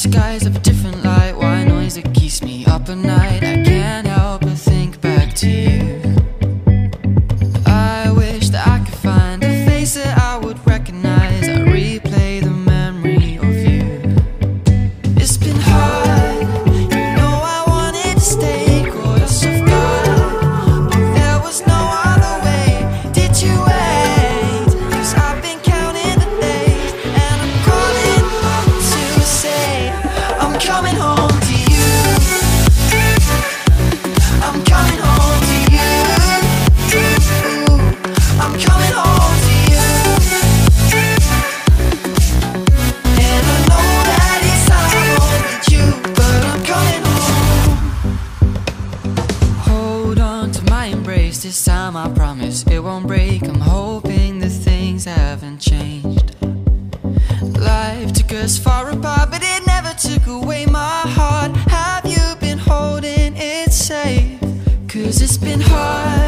skies of a different light, white noise that keeps me up at night. I can't help but think back to you. I wish that I could find a face that I would recognize. I replay the memory of you. It's been hard, you know I wanted to stay, caught us off guard, but there was no other way. Did you wait? 'Cause I've been counting the days, and I'm calling up to say I'm coming home to you. I'm coming home to you. I'm coming home to you. And I know that it's time with you, but I'm coming home. Hold on to my embrace, this time I promise it won't break. I'm hoping that things haven't changed. Life took us far apart, but it never took away my heart. Have you been holding it safe? 'Cause it's been hard,